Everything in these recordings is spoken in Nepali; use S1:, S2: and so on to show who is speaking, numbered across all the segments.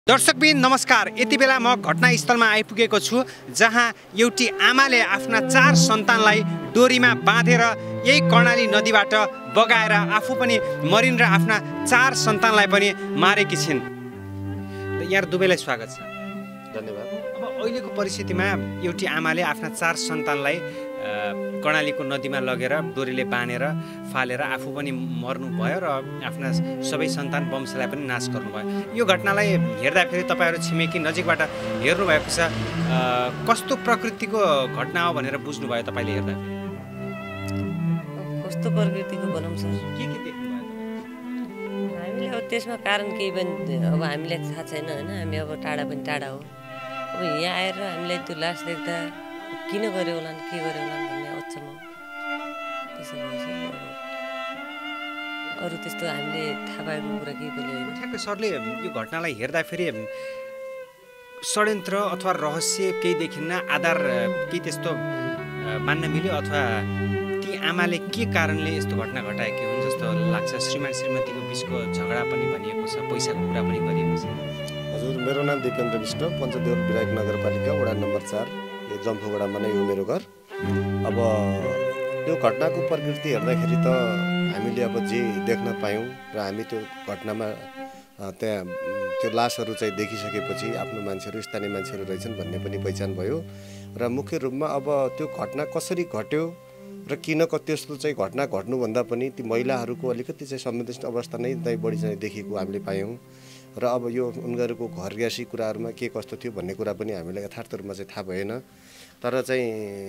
S1: दर्शकबिन नमस्कार। यति बेला म घटनास्थलमा आइपुगेको छु जहाँ एउटी आमाले आफ्ना 4 सन्तानलाई डोरीमा बाँधेर यही कर्णाली नदीबाट बगाएर आफू पनि मरिन र आफ्ना 4 सन्तानलाई पनि मारेकी छिन्। यहाँ दुवैलाई स्वागत छ।
S2: धन्यवाद।
S1: अब अहिलेको परिस्थितिमा एउटी आमाले आफ्ना 4 सन्तानलाई कर्णालीको नदीमा लगेर डोरीले बाँधेर फालेर आफू पनि मर्नु भयो र आफ्ना सबै सन्तान वंशलाई पनि नाश गर्नुभयो। यो घटनालाई हेर्दाखेरि तपाईहरु छिमेकी नजिकबाट हेर्नु भएको छ, कस्तो प्रकृतिको घटना हो भनेर बुझ्नु भयो तपाईले हेर्दाखेरि?
S3: कस्तो प्रकृतिको भनौं सर,
S1: के देख्नु भयो?
S3: हामीले अब त्यसमा कारण केही पनि अब हामीलाई थाहा छैन हैन। हामी अब टाढा पनि टाढा हो। अब यहाँ आएर हामीलाई त्यो लास देख्दा किन गर्यो होला के गर्यो होला भन्ने अचम्म त्यसो भएपछि अरु त्यस्तो हामीले थाहा पाएको कुरा केही पनि होइन।
S1: ठ्याक्कै सरले यो घटनालाई हेर्दाखेरि षड्यन्त्र अथवा रहस्य केही देखिन्न, आधार केही त्यस्तो मान्न मिल्यो अथवा ती आमाले के कारणले यस्तो घटना घटाएकी हुन् जस्तो लाग्छ? श्रीमान श्रीमतीको बीचको झगडा पनि भनिएको छ, पैसाको कुरा पनि गरिएको छ।
S2: हजुर, मेरो नाम दिपेन्द्र विष्ट, पञ्चदेउर विराट नगरपालिका वडा नम्बर 4 जम्फुगडामा नै हो मेरो घर। अब यो घटनाको प्रकृति हेर्दाखेरि त हामीले अब जे देख्न पायौँ र हामी त्यो घटनामा त्यहाँ त्यो लासहरू चाहिँ देखिसकेपछि आफ्नो मान्छेहरू स्थानीय मान्छेहरू रहेछन् भन्ने पनि पहिचान भयो र मुख्य रूपमा अब त्यो घटना कसरी घट्यो र किन त्यस्तो चाहिँ घटना घट्नुभन्दा पनि ती महिलाहरूको अलिकति चाहिँ संवेदनशील अवस्था नै बढी चाहिँ देखिएको हामीले पायौँ र अब यो उनीहरूको घरग्यासी कुराहरूमा के कस्तो थियो भन्ने कुरा पनि हामीलाई यथार्थ रूपमा चाहिँ थाहा भएन। तर चाहिँ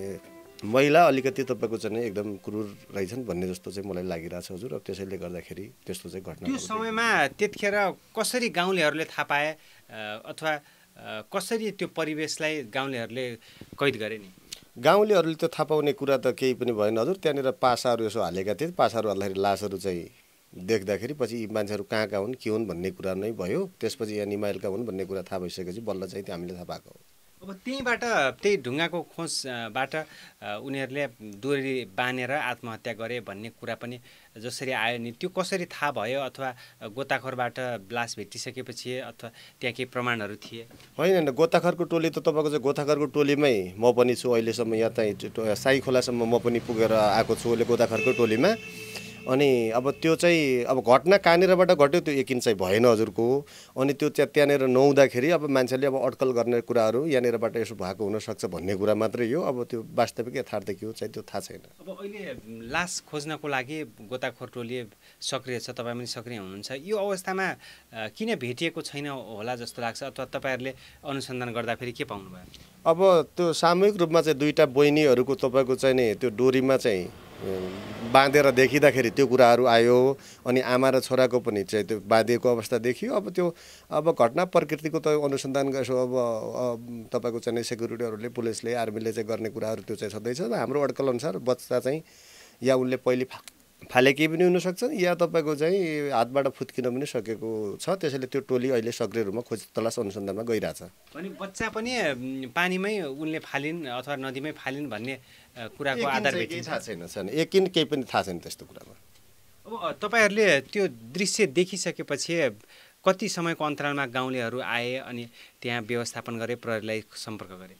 S2: महिला अलिकति तपाईको चाहिँ एकदम क्रूर रहेछन् भन्ने जस्तो चाहिँ मलाई लागिरहेछ हजुर। अब त्यसैले गर्दाखेरि त्यस्तो चाहिँ घटना
S1: त्यो समयमा त्यतिखेर कसरी गाउँलेहरूले थाहा पाए अथवा कसरी त्यो परिवेशलाई गाउँलेहरूले कैद गरे नि?
S2: गाउँलेहरूले त थाहा पाउने कुरा त केही पनि भएन हजुर। त्यहाँनिर पासाहरू यसो हालेका थिए, पासाहरू हाल्दाखेरि लासहरू चाहिँ देख्दाखेरि पछि यी मान्छेहरू कहाँ हुन् के हुन् भन्ने कुरा नै भयो। त्यसपछि यहाँ निमाइलका हुन् भन्ने कुरा थाहा भइसकेपछि बल्ल चाहिँ हामीले थाहा पाएको हो।
S1: अब त्यहीँबाट त्यही ढुङ्गाको खोजबाट उनीहरूले डोरी बाँधेर आत्महत्या गरे भन्ने कुरा पनि जसरी आयो नि, त्यो कसरी थाहा भयो? अथवा गोताखोरबाट लास भेटिसकेपछि अथवा त्यहाँ केही प्रमाणहरू थिए?
S2: होइन, गोताखोरको टोली त तपाईँको चाहिँ गोताखोरको टोलीमै म पनि छु अहिलेसम्म। यहाँ चाहिँ साई खोलासम्म म पनि पुगेर आएको छु अहिले गोताखोरको टोलीमा। अनि अब त्यो चाहिँ अब घटना कहाँनिरबाट घट्यो त्यो यकिन चाहिँ भएन हजुरको। अनि त्यो त्यहाँनिर नहुँदाखेरि अब मान्छेले अब अड्कल गर्ने कुराहरू यहाँनिरबाट यसो भएको हुनसक्छ भन्ने कुरा मात्रै हो। अब त्यो वास्तविक यथार्थ के हो चाहिँ त्यो थाहा छैन।
S1: अब अहिले लास खोज्नको लागि गोताखोर टोली सक्रिय छ, तपाईँ पनि सक्रिय हुनुहुन्छ। यो अवस्थामा किन भेटिएको छैन होला जस्तो लाग्छ अथवा तपाईँहरूले अनुसन्धान गर्दाखेरि के पाउनुभयो?
S2: अब त्यो सामूहिक रूपमा चाहिँ दुईटा बहिनीहरूको तपाईँको चाहिँ नि त्यो डोरीमा चाहिँ बाँधेर देखिँदाखेरि त्यो कुराहरू आयो। अनि आमा र छोराको पनि चाहिँ त्यो बाँधिएको अवस्था देखियो। अब त्यो अब घटना प्रकृतिको त अनुसन्धान गर्छौँ। अब तपाईँको चाहिँ सेक्युरिटीहरूले पुलिसले आर्मीले चाहिँ गर्ने कुराहरू त्यो चाहिँ छँदैछ। हाम्रो अड्कल अनुसार बच्चा चाहिँ या उनले पहिले फालेकै पनि हुनसक्छ या तपाईँको चाहिँ हातबाट फुत्किन पनि सकेको छ। त्यसैले त्यो टोली अहिले सक्रिय रूपमा खोज तलास अनुसन्धानमा गइरहेछ।
S1: अनि बच्चा पनि पानीमै उनले फालिन् अथवा नदीमै फालिन् भन्ने कुराको आधार भेटिन्छ?
S2: थाहा छैन, यकिन केही पनि थाहा छैन त्यस्तो कुरामा।
S1: अब तपाईहरूले त्यो दृश्य देखिसकेपछि कति समयको अन्तरालमा गाउँलेहरू आए अनि त्यहाँ व्यवस्थापन गरे, प्रहरीलाई सम्पर्क गरे?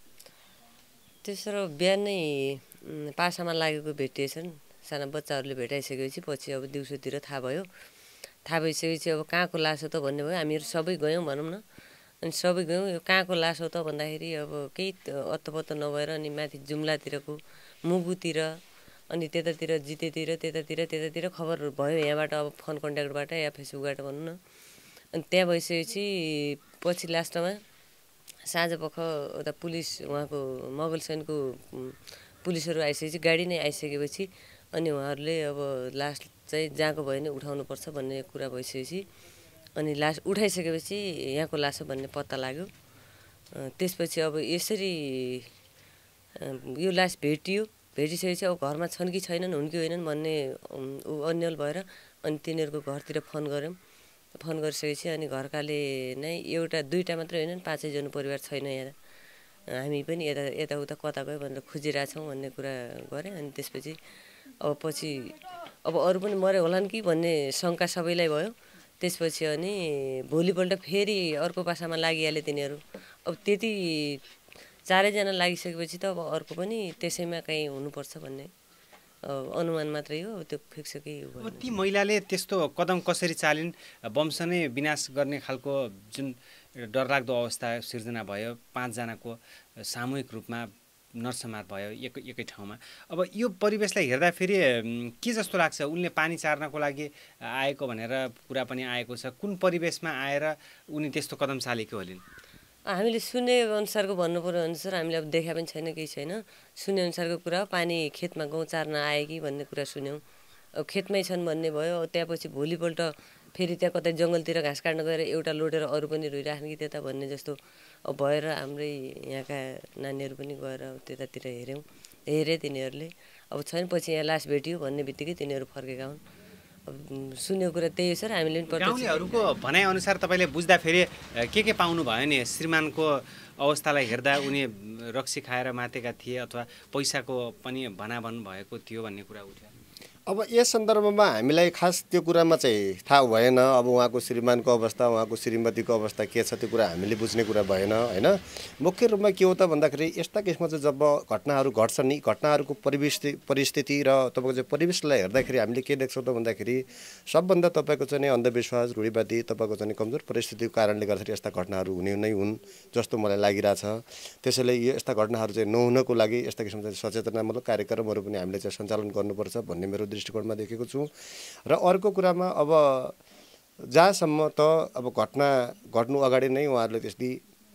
S3: त्यसो बिहानै पासामा लागेको भेटिएछन् साना बच्चाहरूले भेटाइसकेपछि पछि अब दिउँसोतिर थाहा भयो। थाहा भइसकेपछि अब कहाँको लास हो त भन्ने भयो। हामीहरू सबै गयौँ भनौँ न। अनि सबै गयौँ। यो कहाँको लास हो त भन्दाखेरि अब केही अत्तपत्त नभएर अनि माथि जुम्लातिरको मुगुतिर अनि त्यतातिर जितेतिर त्यतातिर खबर भयो। यहाँबाट अब फोन कन्ट्याक्टबाट या फेसबुकबाट भनौँ न। अनि त्यहाँ भइसकेपछि पछि लास्टमा साँझपख उता पुलिस उहाँको मगल सैनको पुलिसहरू आइसकेपछि गाडी नै आइसकेपछि अनि उहाँहरूले अब लास चाहिँ जहाँको भयो भने उठाउनुपर्छ भन्ने कुरा भइसकेपछि अनि लास उठाइसकेपछि यहाँको लास हो भन्ने पत्ता लाग्यो। त्यसपछि अब यसरी यो लास भेटिसकेपछि अब घरमा छन् कि छैनन्, हुन् कि होइनन् भन्ने अन्यल भएर अनि तिनीहरूको घरतिर फोन गऱ्यौँ। फोन गरिसकेपछि अनि घरकाले नै एउटा दुईवटा मात्रै होइनन् 5 जना परिवार छैन यहाँ, हामी पनि यताउता कता गयो भनेर खोजिरहेछौँ भन्ने कुरा गरेँ। अनि त्यसपछि अब पछि अब अरू पनि मरे होलान् कि भन्ने शङ्का सबैलाई भयो। त्यसपछि अनि भोलिपल्ट फेरि अर्को पासामा लागिहाले तिनीहरू। अब त्यति 4 जना लागिसकेपछि त अब अर्को पनि त्यसैमा कहीँ हुनुपर्छ भन्ने अनुमान मात्रै हो, त्यो फिक्स केही हो।
S1: ती महिलाले त्यस्तो कदम कसरी चालिन्? वंश नै विनाश गर्ने खालको जुन डरलाग्दो अवस्था सिर्जना भयो, 5 जनाको सामूहिक रूपमा नरसंहार भयो एकै ठाउँमा। अब यो परिवेशलाई हेर्दाखेरि के जस्तो लाग्छ? उनले पानी चार्नको लागि आएको भनेर कुरा पनि आएको छ। कुन परिवेशमा आएर उनी त्यस्तो कदम चालेको होलिन्?
S3: हामीले सुने अनुसारको भन्नु पर्यो भने सर, हामीले अब देखा पनि छैन, केही छैन। सुने अनुसारको कुरा हो, पानी खेतमा गहुँ चार्न आए कि भन्ने कुरा सुन्यौँ। अब खेतमै छन् भन्ने भयो। त्यहाँपछि भोलिपल्ट फेरि त्यहाँ कतै जङ्गलतिर घाँस काट्न गएर एउटा लोटेर अरू पनि रोइराख्ने कि त्यता भन्ने जस्तो अब भएर हाम्रै यहाँका नानीहरू पनि गएर त्यतातिर हेरे तिनीहरूले। अब छैन, पछि यहाँ लास भेटियो भन्ने बित्तिकै तिनीहरू फर्केका हुन्। अब सुन्ने कुरा त्यही हो सर। हामीले पनि
S1: गाउँलेहरूको भनाइअनुसार तपाईँले बुझ्दाखेरि के पाउनु भयो नि? श्रीमानको अवस्थालाई हेर्दा उनी रक्सी खाएर मातेका थिए अथवा पैसाको पनि भनाभन भएको थियो भन्ने कुरा उठ्यो।
S2: अब यस सन्दर्भमा हामीलाई खास त्यो कुरामा चाहिँ थाहा भएन। अब उहाँको श्रीमानको अवस्था, उहाँको श्रीमतीको अवस्था के छ त्यो कुरा हामीले बुझ्ने कुरा भएन होइन। मुख्य रूपमा के हो त भन्दाखेरि यस्ता केसमा चाहिँ जब घटनाहरू घट्छन् नि, घटनाहरूको परिस्थिति र तपाईँको चाहिँ परिवेशलाई हेर्दाखेरि हामीले के देख्छौँ त भन्दाखेरि सबभन्दा तपाईँको चाहिँ अन्धविश्वास, रूढिवादी, तपाईँको चाहिँ कमजोर परिस्थितिको कारणले गर्दाखेरि यस्ता घटनाहरू हुने नै हुन् जस्तो मलाई लागिरहेछ। त्यसैले यस्ता घटनाहरू चाहिँ नहुनको लागि यस्ता किसिमको चाहिँ सचेतनामूलक कार्यक्रमहरू पनि हामीले चाहिँ सञ्चालन गर्नुपर्छ भन्ने मेरो दृष्टिकोणमा देखेको छु। र अर्को कुरामा अब जहाँसम्म त अब घटना घट्नु अगाडि नै उहाँहरूले त्यस्तै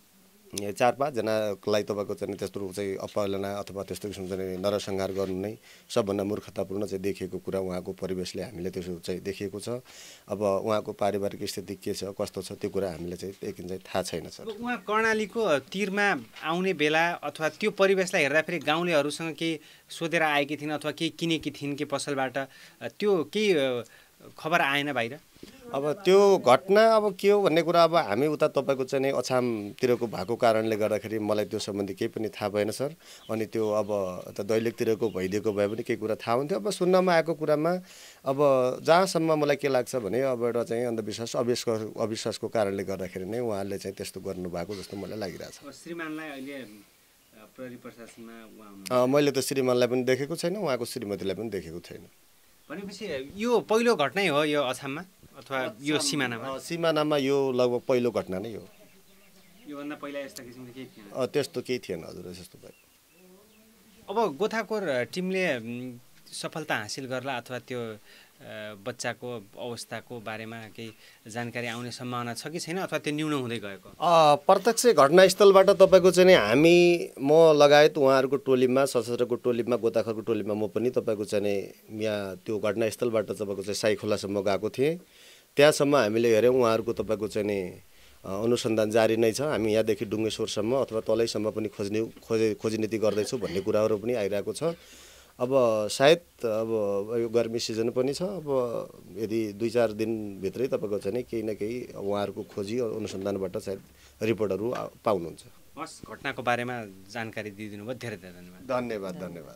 S2: 4-5 जनालाई तपाईँको चाहिँ त्यस्तो चाहिँ अपहलना अथवा त्यस्तो किसिमको चाहिँ नरसंहार गर्नु नै सबभन्दा मूर्खतापूर्ण चाहिँ देखिएको कुरा उहाँको परिवेशले हामीले त्यसो चाहिँ देखिएको छ। अब उहाँको पारिवारिक स्थिति के छ, कस्तो छ त्यो कुरा हामीले चाहिँ एकदिन चाहिँ थाहा छैन सर।
S1: उहाँ कर्णालीको तिरमा आउने बेला अथवा त्यो परिवेशलाई हेर्दाखेरि गाउँलेहरूसँग केही सोधेर आएकी थिइन् अथवा केही किनेकी थिइन् कि पसलबाट, त्यो केही खबर आएन बाहिर?
S2: अब त्यो घटना अब के हो भन्ने कुरा अब हामी उता तपाईँको चाहिँ अछामतिरको भएको कारणले गर्दाखेरि मलाई त्यो सम्बन्धी केही पनि थाहा भएन सर। अनि त्यो अब त दैलेखतिरको भइदिएको भए पनि केही कुरा थाहा हुन्थ्यो। अब सुन्नमा आएको कुरामा अब जहाँसम्म मलाई के लाग्छ भने अब एउटा चाहिँ अन्धविश्वास अविश्वासको कारणले गर्दाखेरि नै उहाँले चाहिँ त्यस्तो गर्नुभएको जस्तो मलाई लागिरहेछ।
S1: श्रीमानलाई अहिले प्रहरी प्रशासनमा
S2: मैले त श्रीमानलाई पनि देखेको छैन, उहाँको श्रीमतीलाई पनि देखेको छैन।
S1: भनेपछि यो पहिलो घटनै हो यो अछाममा अथवा यो सिमानामा?
S2: सिमानामा यो लगभग पहिलो घटना नै हो।
S1: योभन्दा पहिला यस्ता किसिमको केही थिएन?
S2: त्यस्तो केही थिएन हजुर, त्यस्तो भयो।
S1: अब गोथाखोर टिमले सफलता हासिल गर्ला अथवा त्यो बच्चाको अवस्थाको बारेमा केही जानकारी आउने सम्भावना छ कि छैन अथवा त्यो न्यून हुँदै गएको?
S2: प्रत्यक्ष घटनास्थलबाट तपाईँको चाहिँ हामी म लगायत उहाँहरूको टोलीमा, सशस्त्रको टोलीमा, गोताखोरको टोलीमा म पनि तपाईँको चाहिँ यहाँ त्यो घटनास्थलबाट तपाईँको चाहिँ साइखोलासम्म गएको थिएँ। त्यहाँसम्म हामीले हेऱ्यौँ उहाँहरूको तपाईँको चाहिँ अनुसन्धान जारी नै छ। हामी यहाँदेखि डुङ्गेश्वरसम्म अथवा तलैसम्म पनि खोजनीति गर्दैछौँ भन्ने कुराहरू पनि आइरहेको छ। अब सायद अब यो गर्मी सिजन पनि छ। अब यदि 2-4 दिनभित्रै तपाईँको चाहिँ केही न केही उहाँहरूको खोजी अनुसन्धानबाट सायद रिपोर्टहरू पाउनुहुन्छ।
S1: हस्, घटनाको बारेमा जानकारी दिइदिनु भयो, धेरै धेरै धन्यवाद।
S2: धन्यवाद धन्यवाद।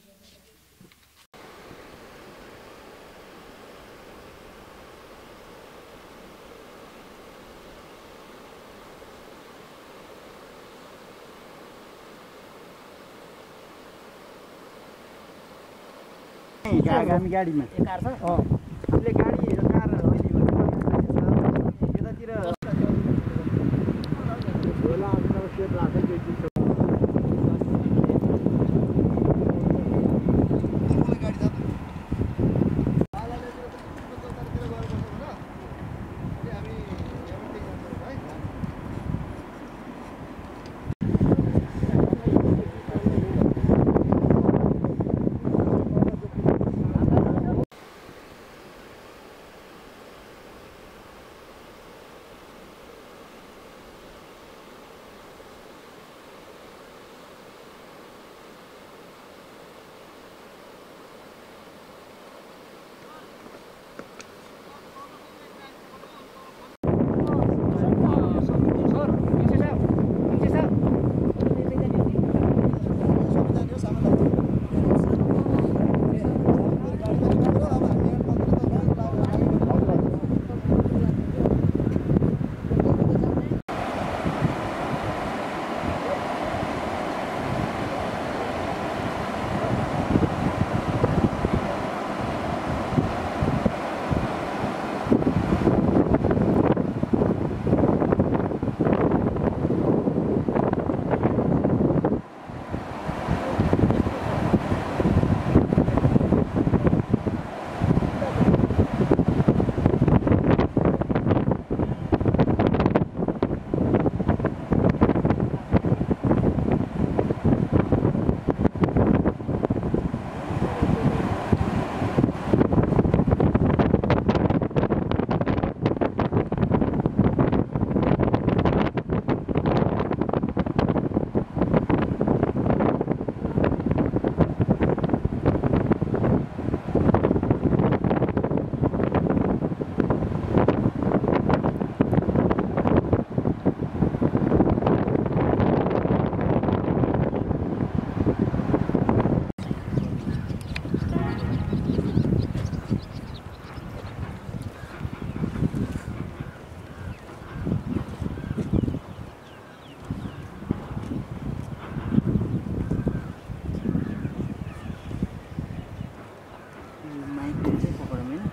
S4: आगामी गाडीमा कार छ हामीले गाडी कार यतातिर झोला सेट राखेको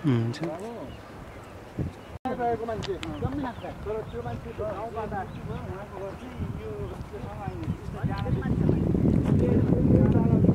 S1: हुन्छ
S4: रहेको मान्छे जम्मै नाच्छ तर त्यो मान्छे गाउँबाट उहाँको घर चाहिँ यो